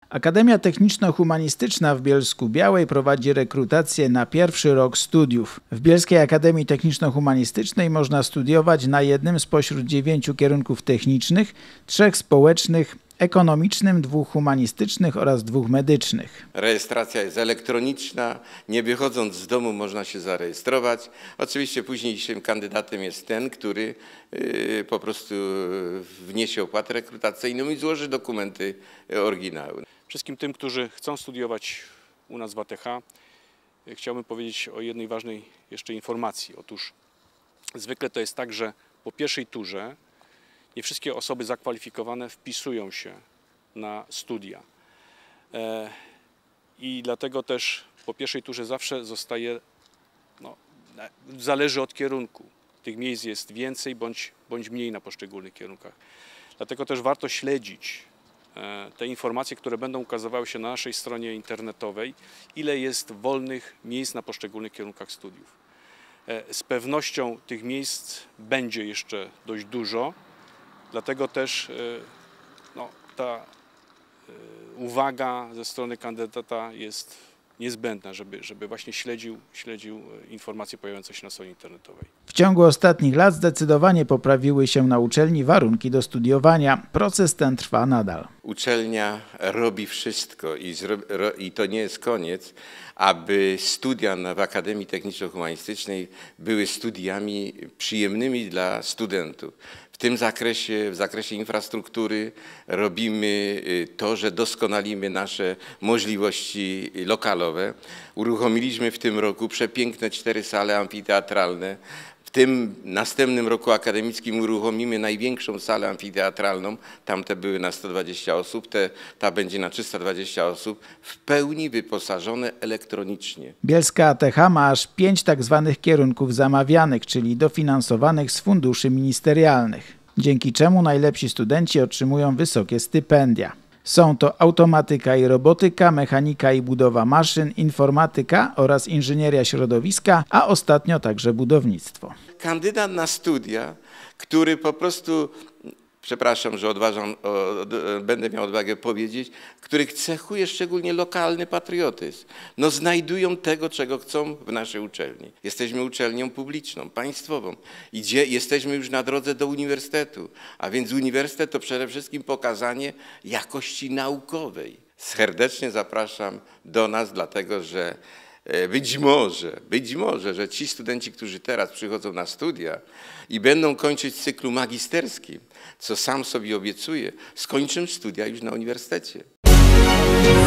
Akademia Techniczno-Humanistyczna w Bielsku-Białej prowadzi rekrutację na pierwszy rok studiów. W Bielskiej Akademii Techniczno-Humanistycznej można studiować na jednym spośród 9 kierunków technicznych, 3 społecznych, ekonomicznym, 2 humanistycznych oraz 2 medycznych. Rejestracja jest elektroniczna, nie wychodząc z domu można się zarejestrować. Oczywiście późniejszym kandydatem jest ten, który po prostu wniesie opłatę rekrutacyjną i złoży dokumenty oryginały. Wszystkim tym, którzy chcą studiować u nas w ATH, chciałbym powiedzieć o jednej ważnej jeszcze informacji. Otóż zwykle to jest tak, że po pierwszej turze nie wszystkie osoby zakwalifikowane wpisują się na studia. I dlatego też po pierwszej turze zawsze zostaje, zależy od kierunku. Tych miejsc jest więcej bądź mniej na poszczególnych kierunkach. Dlatego też warto śledzić te informacje, które będą ukazywały się na naszej stronie internetowej, ile jest wolnych miejsc na poszczególnych kierunkach studiów. Z pewnością tych miejsc będzie jeszcze dość dużo. Dlatego też ta uwaga ze strony kandydata jest niezbędna, żeby właśnie śledził informacje pojawiające się na stronie internetowej. W ciągu ostatnich lat zdecydowanie poprawiły się na uczelni warunki do studiowania. Proces ten trwa nadal. Uczelnia robi wszystko i to nie jest koniec, aby studia w Akademii Techniczno-Humanistycznej były studiami przyjemnymi dla studentów. W zakresie infrastruktury robimy to, że doskonalimy nasze możliwości lokalowe. Uruchomiliśmy w tym roku przepiękne 4 sale amfiteatralne. W tym następnym roku akademickim uruchomimy największą salę amfiteatralną. Tamte były na 120 osób, ta będzie na 320 osób, w pełni wyposażone elektronicznie. Bielska ATH ma aż 5 tzw. kierunków zamawianych, czyli dofinansowanych z funduszy ministerialnych, dzięki czemu najlepsi studenci otrzymują wysokie stypendia. Są to automatyka i robotyka, mechanika i budowa maszyn, informatyka oraz inżynieria środowiska, a ostatnio także budownictwo. Kandydat na studia, który po prostu, przepraszam, że będę miał odwagę powiedzieć, których cechuje szczególnie lokalny patriotyzm, znajdują tego, czego chcą w naszej uczelni. Jesteśmy uczelnią publiczną, państwową i jesteśmy już na drodze do uniwersytetu, a więc uniwersytet to przede wszystkim pokazanie jakości naukowej. Serdecznie zapraszam do nas, dlatego że być może, że ci studenci, którzy teraz przychodzą na studia i będą kończyć w cyklu magisterskim, co sam sobie obiecuję, skończą studia już na uniwersytecie.